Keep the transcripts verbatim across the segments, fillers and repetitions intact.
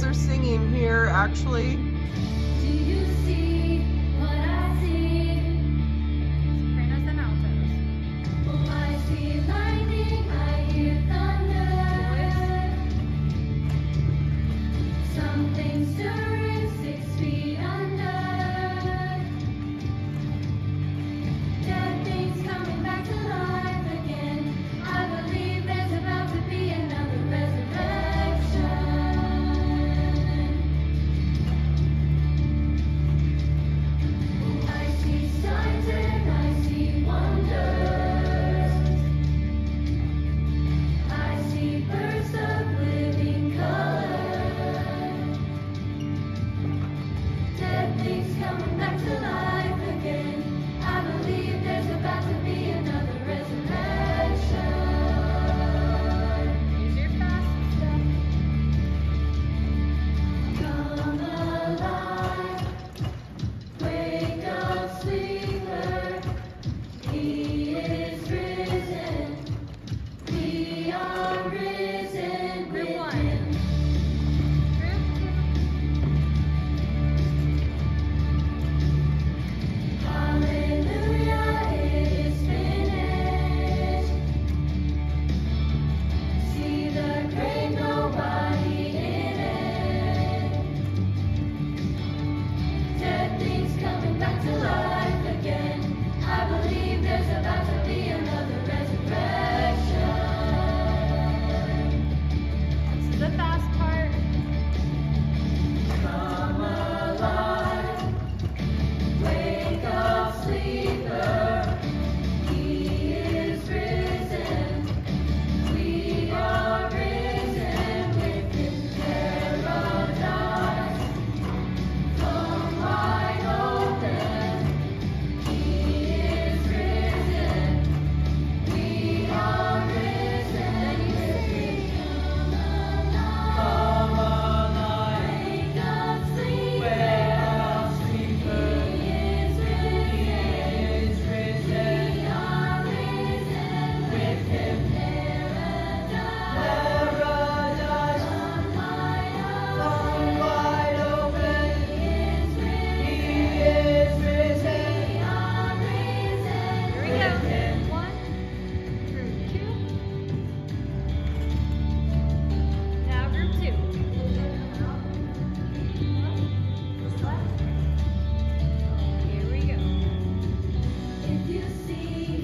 are singing here, actually. Do you see what I see? Sopranos and altos. Oh, I see lightning, I hear thunder. Something stirring six feet under. Dead things coming back to life again. I believe there's about to be another resurrection. Oh, I see signs and I see wonders. I see bursts of living color. Dead things coming back to life again. I believe there's about to be another resurrection. Use your fast stuff. Come alive, wake up, sleeper. He is risen. We are risen with him. Hallelujah, it is finished. See the grave, nobody in it. Dead things coming back to life again. I believe there's about to be another resurrection. This is the fast part. Come alive. Wake up, sleeper. He is risen. We are risen with him. Paradise, come wide open. He is risen. We are risen with him. Come alive. Wake up, sleeper.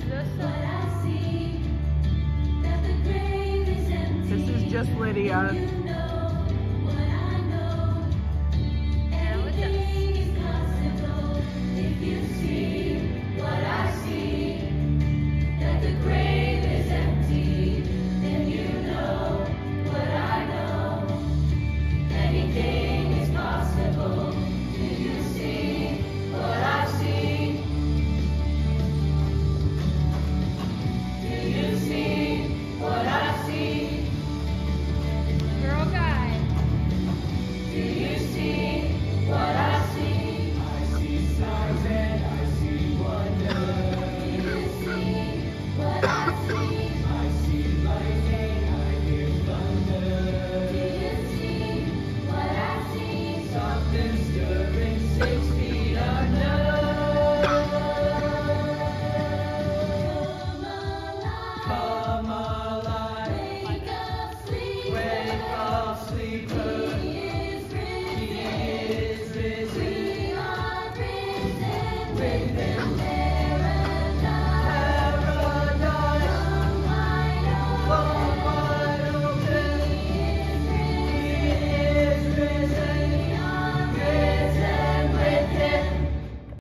This is just Lydia.